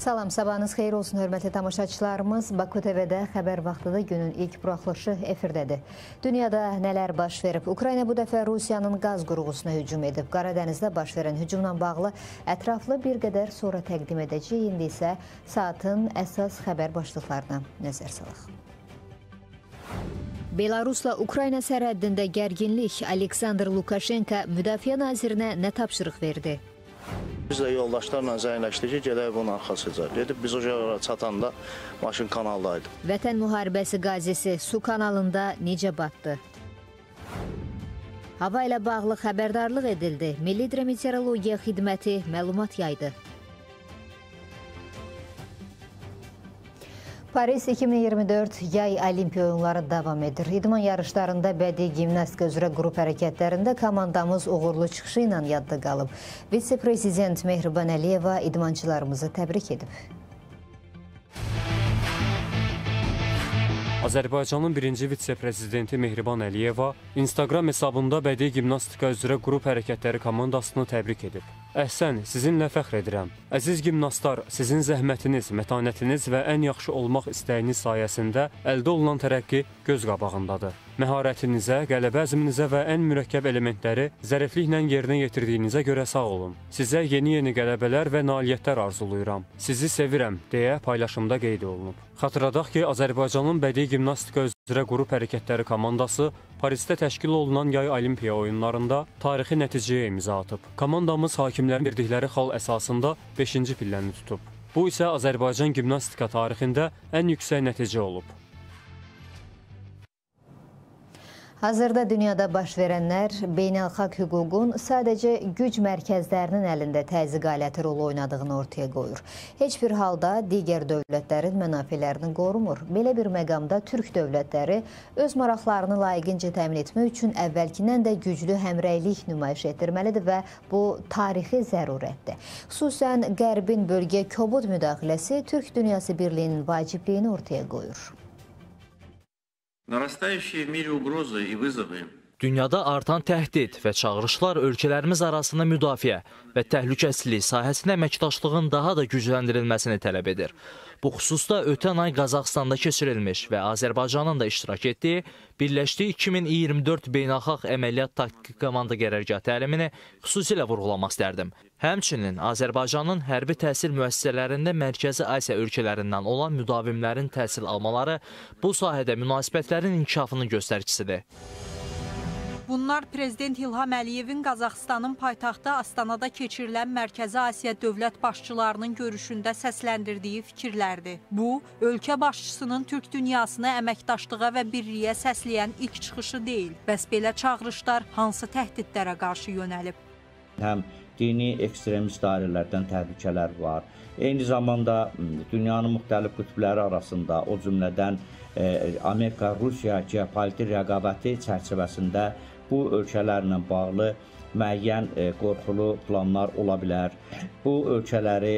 Salam, sabahınız xeyir olsun, hörmətli tamaşaçılarımız. Baku TV-də xəbər vaxtıda günün ilk buraxılışı efirdədir. Dünyada nələr baş verib? Ukrayna bu dəfə Rusiyanın qaz qurğusuna hücum edib. Qaradənizdə baş verən hücumla bağlı ətraflı bir qədər sonra təqdim edəcək. İndi isə saatın əsas xəbər başlıqlarına nəzər salaq. Belarusla Ukrayna sərhəddində gərginlik. Aleksandr Lukashenko Müdafiə nazirinə nə tapşırıq verdi? Biz də yoldaşlarla zəynləşdik ki, gələk bunun arxasıca. Gedib biz o yerə çatanda maşın kanaldaydı. Vətən müharibəsi qazisi su kanalında necə batdı? Hava ilə bağlı xəbərdarlıq edildi. Milli Hidrometeorologiya Xidməti məlumat yaydı. Paris 2024 yay olimpiya oyunları davam edir. İdman yarışlarında bədii gimnastika üzrə qrup hərəkətlərində komandamız uğurlu çıxışı ilə yadda qalıb. Vitse-prezident Mehriban Əliyeva idmançılarımızı təbrik edib. Azərbaycanın birinci vitse-prezidenti Mehriban Əliyeva Instagram hesabında bədii gimnastika üzrə qrup hərəkətləri komandasını təbrik edib. Əhsən, sizinlə fəxr edirəm. Əziz gimnastlar, sizin zəhmətiniz, mətanətiniz və ən yaxşı olmaq istəyiniz sayəsində əldə olunan tərəqqi göz qabağındadır. Məharətinizə, qələbə əzminizə və ən mürəkkəb elementləri zərifliklə yerinə yetirdiyinizə görə sağ olun. Sizə yeni qələbələr və nailiyyətlər arzuluyuram. Sizi sevirəm, deyə paylaşımda qeyd olunub. Xatırladaq ki, Azərbaycanın bədii gimnastika üzrə qrup hərəkətləri komandası Parisdə təşkil olunan yay olimpiya oyunlarında tarixi nəticəyə imza atıb. Komandamız hakimlərin verdikləri xal əsasında 5-ci pilləni tutub. Bu isə Azərbaycan gimnastika tarixində ən yüksək nəticə olub. Hazırda dünyada baş verənlər beynəlxalq hüququn sadəcə güc mərkəzlərinin əlində təzyiq aləti rolu oynadığını ortaya qoyur. Heç bir halda digər dövlətlərin mənafələrini qorumur. Belə bir məqamda Türk dövlətləri öz maraqlarını layiqincə təmin etmək üçün əvvəlkindən də güclü həmrəylik nümayiş etdirməlidir və bu tarixi zərurətdir. Xüsusən Qərbin bölgəyə kobud müdaxiləsi Türk Dünyası Birliyinin vacibliyini ortaya qoyur. Dünyada artan təhdid və çağırışlar ölkələrimiz arasında müdafiə və təhlükəsizlik sahəsində əməkdaşlığın daha da gücləndirilməsini tələb edir. Bu xüsusda ötən ay Qazaxstanda keçirilmiş və Azərbaycanın da iştirak etdiyi birləşdiyi 2024 beynəlxalq əməliyyat taktiki komanda qərargah təlimini xüsusilə vurğulamaq istərdim. Həmçinin Azərbaycanın hərbi təhsil müəssisələrində Mərkəzi Asiya ölkələrindən olan müdavimlərin təhsil almaları bu sahədə münasibətlərin inkişafının göstəricisidir. Bunlar Prezident İlham Əliyevin Qazaxıstanın paytaxtı Astanada keçirilən Mərkəzi Asiya dövlət başçılarının görüşündə səsləndirdiyi fikirlərdir. Bu, ölkə başçısının Türk dünyasını əməkdaşlığa və birliyə səsləyən ilk çıxışı deyil. Bəs belə çağırışlar hansı təhdidlərə qarşı yönəlib? Həm dini ekstremist dairələrdən təhlükələr var. Eyni zamanda dünyanın müxtəlif qütbləri arasında, o cümlədən Amerika-Rusiya geopolitik rəqabəti çərçivəsində bu ölkələrlə bağlı müəyyən qorxulu planlar ola bilər. Bu ölkələri,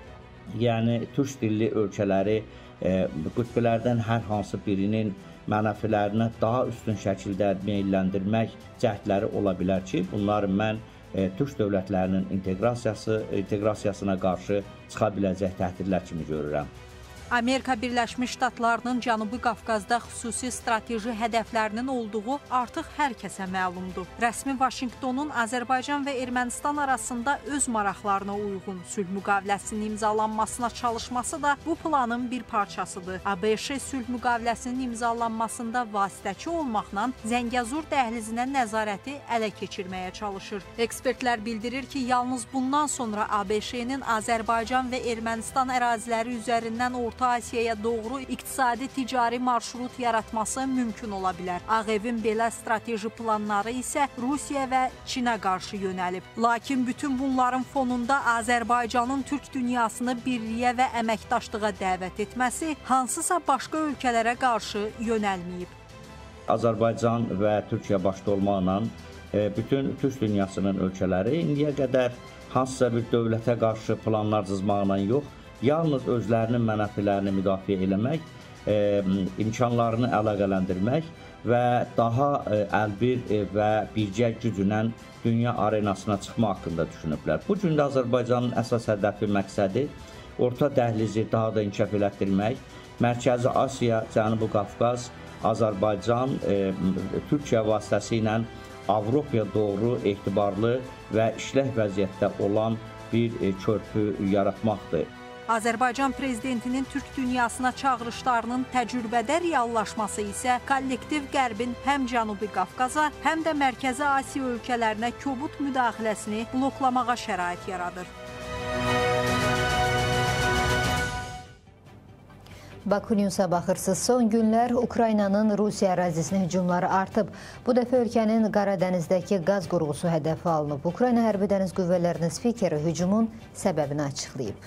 yəni türk dilli ölkələri qütblərdən hər hansı birinin mənəfilərinə daha üstün şəkildə meyləndirmək cəhdləri ola bilər ki, bunları mən türk dövlətlərinin inteqrasiyasına qarşı çıxa biləcək təhdidlər kimi görürəm. Amerika Birləşmiş Ştatlarının Cənubi Qafqazda xüsusi strateji hədəflərinin olduğu artıq hər kəsə məlumdur. Rəsmi Vaşinqtonun Azərbaycan və Ermənistan arasında öz maraqlarına uyğun sülh müqaviləsinin imzalanmasına çalışması da bu planın bir parçasıdır. ABŞ sülh müqaviləsinin imzalanmasında vasitəçi olmaqla Zəngəzur dəhlizinə nəzarəti ələ keçirməyə çalışır. Ekspertlər bildirir ki, yalnız bundan sonra ABŞ-nin Azərbaycan və Ermənistan əraziləri üzərindən Orta Asiyaya doğru iqtisadi ticari marşrut yaratması mümkün ola bilər. Ağ Evin belə strateji planları isə Rusiya və Çinə qarşı yönəlib. Lakin bütün bunların fonunda Azərbaycanın Türk dünyasını birliyə və əməkdaşlığa dəvət etməsi hansısa başqa ölkələrə qarşı yönəlməyib. Azərbaycan və Türkiyə başda olmaqla bütün Türk dünyasının ölkələri indiyə qədər hansısa bir dövlətə qarşı planlar cızmaqla yox, yalnız özlərinin mənəfilərini müdafiə eləmək, imkanlarını əlaqələndirmək və daha əlbir və birgə gücünə dünya arenasına çıxma haqqında düşünüblər. Bu gün də Azərbaycanın əsas hədəfi, məqsədi orta dəhlizi daha da inkişaf elətdirmək, Mərkəzi Asiya, Cənubi Qafqaz, Azərbaycan, Türkiyə vasitəsilə Avropaya doğru etibarlı və işlək vəziyyətdə olan bir körpü yaratmaqdır. Azərbaycan prezidentinin Türk dünyasına çağırışlarının təcrübədə reallaşması isə kollektiv Qərbin həm Cənubi Qafqaza, həm də Mərkəzi Asiya ölkələrinə kobud müdaxiləsini bloklamağa şərait yaradır. Baku News'a baxırsınız. Son günlər Ukraynanın Rusiya ərazisinə hücumları artıb. Bu dəfə ölkənin Qaradənizdəki qaz qurğusu hədəfə alınıb. Ukrayna Hərbi Dəniz Qüvvələrinin spikeri hücumun səbəbini açıqlayıb.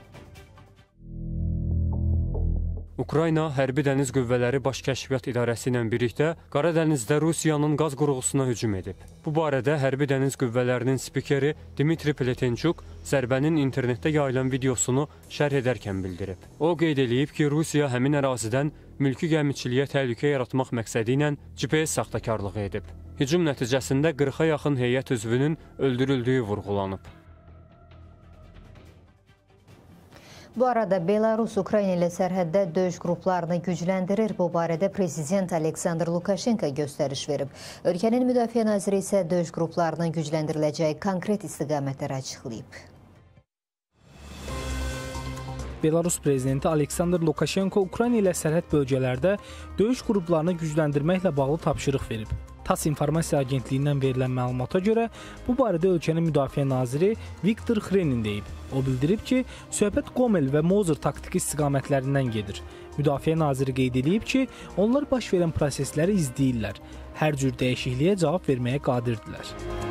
Ukrayna Hərbi Dəniz Qüvvələri Baş Kəşfiyyat İdarəsi ilə birlikdə Qaradənizdə Rusiyanın qaz qurğusuna hücum edib. Bu barədə Hərbi Dəniz Qüvvələrinin spikeri Dmitri Pletenchuk zərbənin internetdə yayılan videosunu şərh edərkən bildirib. O qeyd edib ki, Rusiya həmin ərazidən mülki gəmiçiliyə təhlükə yaratmaq məqsədi ilə GPS saxtakarlığı edib. Hücum nəticəsində 40-a yaxın heyət üzvünün öldürüldüyü vurğulanıb. Bu arada Belarus Ukrayna ilə sərhəddə döyüş qruplarını gücləndirir. Bu barədə Prezident Aleksandr Lukashenko göstəriş verib. Ölkənin Müdafiə Naziri isə döyüş qruplarının gücləndiriləcəyi konkret istiqamətləri açıqlayıb. Belarus prezidenti Aleksandr Lukashenko Ukrayna ilə sərhəd bölgələrdə döyüş qruplarını gücləndirməklə bağlı tapşırıq verib. TASS informasiya agentliyindən verilən məlumata görə bu barədə ölkənin müdafiə naziri Viktor Xrenin deyib. O bildirib ki, söhbət Qomel və Mozer taktiki istiqamətlərindən gedir. Müdafiə naziri qeyd edib ki, onlar baş verən prosesləri izləyirlər. Hər cür dəyişikliyə cavab verməyə qadirdirlər.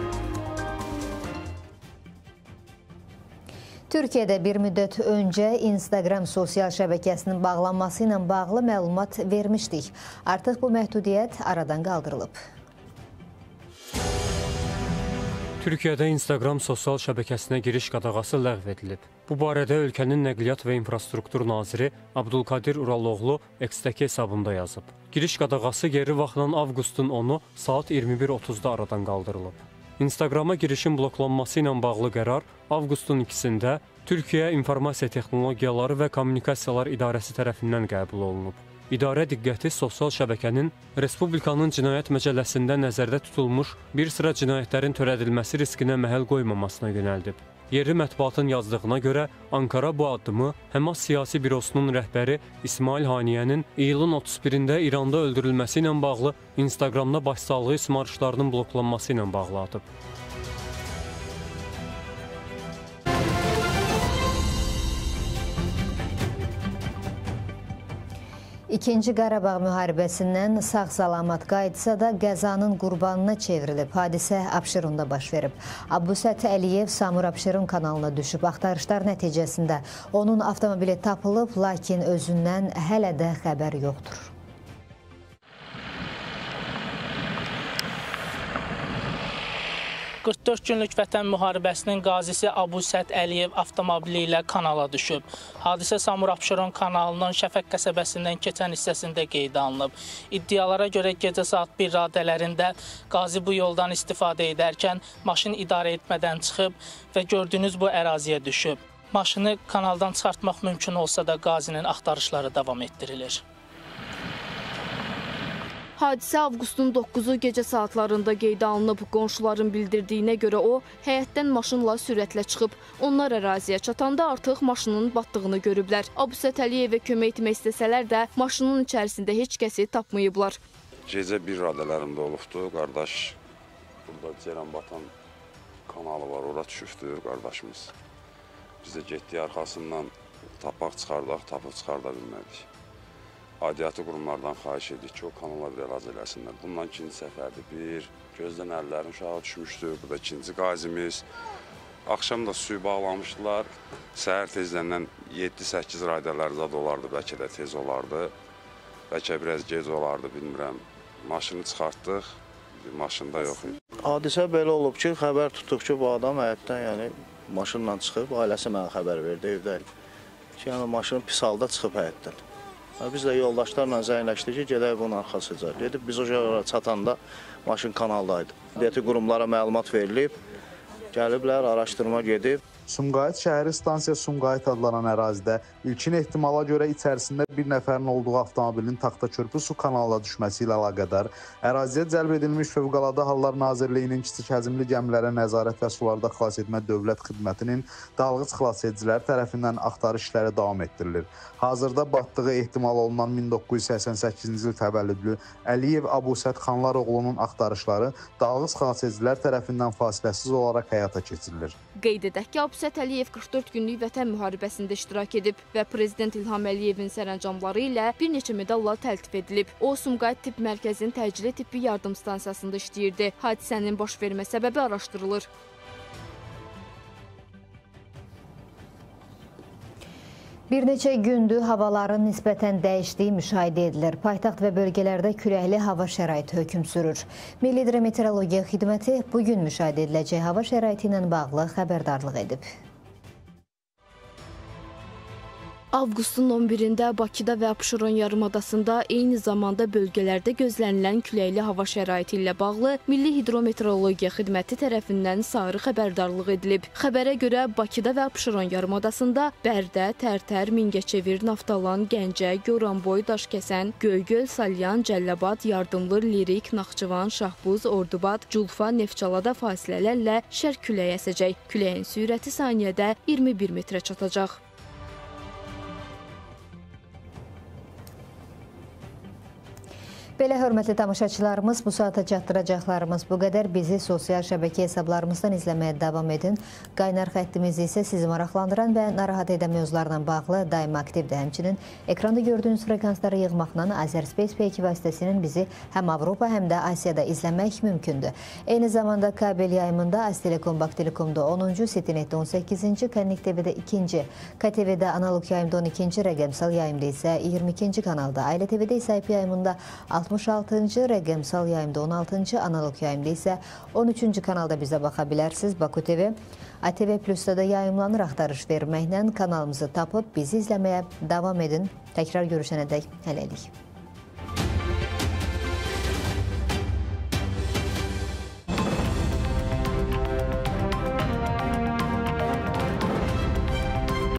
Türkiyədə bir müddət öncə Instagram sosial şəbəkəsinin bağlanması ilə bağlı məlumat vermişdik. Artıq bu məhdudiyyət aradan qaldırılıb. Türkiyədə Instagram sosial şəbəkəsinə giriş qadağası ləğv edilib. Bu barədə ölkənin Nəqliyyat və İnfrastruktur naziri Abdulkadir Uraloğlu X-dəki hesabında yazıb. Giriş qadağası geri vaxtdan avqustun 10-u saat 21:30-da aradan qaldırılıb. Instagrama girişin bloklanması ilə bağlı qərar avqustun 2-sində Türkiyə İnformasiya Texnologiyaları və Kommunikasiyalar İdarəsi tərəfindən qəbul olunub. İdarə diqqəti sosial şəbəkənin Respublikanın cinayət məcəlləsində nəzərdə tutulmuş bir sıra cinayətlərin törədilməsi riskinə məhəl qoymamasına yönəldib. Yerli mətbuatın yazdığına görə Ankara bu addımı Həmas siyasi bürosunun rəhbəri İsmail Haniyənin iyulun 31-də İranda öldürülməsi ilə bağlı Instagramda başsağlığı ismarışlarının bloklanması ilə bağlı atıb. İkinci Qarabağ müharibəsindən sağ-salamat qayıtsa da qəzanın qurbanına çevrilib. Hadisə Abşeronda baş verib. Abusət Əliyev Samur Abşeron kanalına düşüb. Axtarışlar nəticəsində onun avtomobili tapılıb, lakin özündən hələ də xəbər yoxdur. ...44 günlük vətən müharibəsinin qazisi Abusət Əliyev avtomobili ilə kanala düşüb. Hadisə Samur Abşeron kanalının Şəfəq qəsəbəsindən keçən hissəsində qeydə alınıb. İddialara görə gecə saat 1 radələrində qazi bu yoldan istifadə edərkən maşın idarə etmədən çıxıb və gördüyünüz bu əraziyə düşüb. Maşını kanaldan çıxartmaq mümkün olsa da qazinin axtarışları davam etdirilir. Hadisə avqustun 9-u gecə saatlarında qeydə alınıb. Qonşuların bildirdiyinə görə o, həyətdən maşınla sürətlə çıxıb. Onlar əraziyə çatanda artıq maşının batdığını görüblər. Abusət Əliyevə kömək etmək istəsələr də maşının içərisində heç kəsi tapmayıblar. Gecə 1 radələrində olubdu. Qardaş, burada Ceyranbatan kanalı var, ora düşübdür qardaşımız. Biz də getdik arxasından tapaq çıxardaq, tapıb çıxarda bilmədik. Adiyyatı qurumlardan xahiş edik ki, o kanala bir əlac eləsinlər. Bundan ikinci səfərdir. Bir, gözdən əllərin uşağı düşmüşdür. Bu da ikinci qazimiz. Axşam da suyu bağlamışdılar. Səhər tezləndən 7-8 radələr zad olardı, bəlkə də tez olardı. Bəlkə biraz gec olardı, bilmirəm. Maşını çıxartdıq, maşında yox idi. Hadisə belə olub ki, xəbər tutduq ki, bu adam həyətdən maşınla çıxıb, ailəsi mənə xəbər verdi evdəyik. Ki, maşının pis halda çıxıb həyətdən. Biz də yoldaşlarla zəngləşdik ki, gedək bunun arxasıca. Gedib biz o çatanda maşın kanaldaydı. Diyyəti qurumlara məlumat verilib, gəliblər, araşdırma gedib. Sumqayıt şəhəri stansiya Sumqayıt adlanan ərazidə ilkin ehtimala görə içərisində bir nəfərin olduğu avtomobilin taxtakörpü su kanalına düşməsi ilə əlaqədar əraziyə cəlb edilmiş Fövqəladə Hallar Nazirliyinin kiçik həcmli gəmilərə nəzarət və sularda xilas etmə dövlət xidmətinin dalğıc xilasedicilər tərəfindən axtarış işləri davam etdirilir. Hazırda batdığı ehtimal olunan 1988-ci il təvəllüdlü Əliyev Abusət Xanlaroğlunun axtarışları dalğıc xilasedicilər tərəfindən fasiləsiz olaraq həyata keçirilir. Qeyd edək ki, Abusət Əliyev 44 günlük vətən müharibəsində iştirak edib və Prezident İlham Əliyevin sərəncamları ilə bir neçə medalla təltif edilib. O, Sumqayıt Tibb Mərkəzinin təcili tibbi yardım stansiyasında işləyirdi. Hadisənin baş vermə səbəbi araşdırılır. Bir neçə gündür havaların nisbətən dəyişdiyi müşahidə edilir. Paytaxt və bölgələrdə küləkli hava şəraiti hökm sürür. Milli Hidrometeorologiya Xidməti bugün müşahidə ediləcək hava şəraiti ilə bağlı xəbərdarlıq edib. Avqustun 11-də Bakıda və Abşeron yarımadasında eyni zamanda bölgələrdə gözlənilən küləkli hava şəraiti ilə bağlı Milli Hidrometeorologiya Xidməti tərəfindən sarı xəbərdarlıq edilib. Xəbərə görə Bakıda və Abşeron yarımadasında Bərdə, Tərtər, Mingəçevir, Naftalan, Gəncə, Goranboy, Daşkəsən, Göygöl, Salyan, Cəlilabad, Yardımlı, Lirik, Naxçıvan, Şahbuz, Ordubad, Culfa, Neftçalada fasilələrlə şərq küləyi əsəcək. Küləyin sürəti saniyədə 21 metrə çatacaq. Belə hörmətli tamaşaçılarımız, bu saata çatdıracaqlarımız bu qədər. Bizi sosial şəbəkə hesablarımızdan izləməyə davam edin. Qaynar xəttimiz isə sizi maraqlandıran və narahat edən mövzularla bağlı daima aktivdir. Həmçinin ekranda gördüyünüz frekansları yığmaqla Azərspace Peki vasitəsinin bizi həm Avropa, həm də Asiyada izləmək mümkündür. Eyni zamanda kabel yayımında Aztelekom, Baktelekomda 10-cu, Citynet 18-ci, Connect TV-də 2-ci, KTV-də analog yayımda 12-ci, rəqəmsal yayımda isə 22-ci kanalda, Ailə TV-də isə IP yayımında 66-cı, rəqəmsal yayımda 16-cı, analog yayımda isə 13-cü kanalda bizə baxa bilərsiniz. Baku TV, ATV Plus-da da yayımlanır. Axtarış verməklə kanalımızı tapıb bizi izləməyə davam edin. Təkrar görüşənədək hələlik.